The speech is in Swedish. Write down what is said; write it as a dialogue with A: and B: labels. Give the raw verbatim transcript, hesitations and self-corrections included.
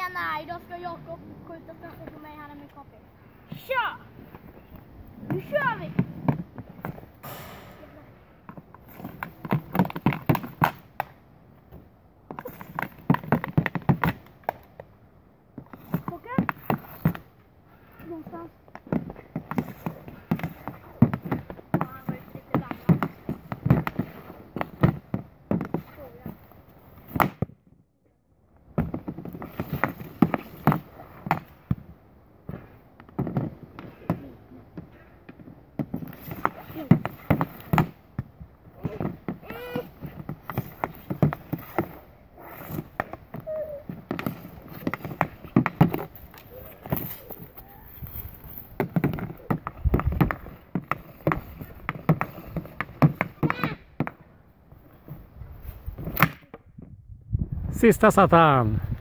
A: menar, idag ska Jakob skjuta straffar på mig, han är min kompis. Kör! Nu kör vi! Okej? Någonstans. Ja, han var ju lite gammal.
B: Sista satt han.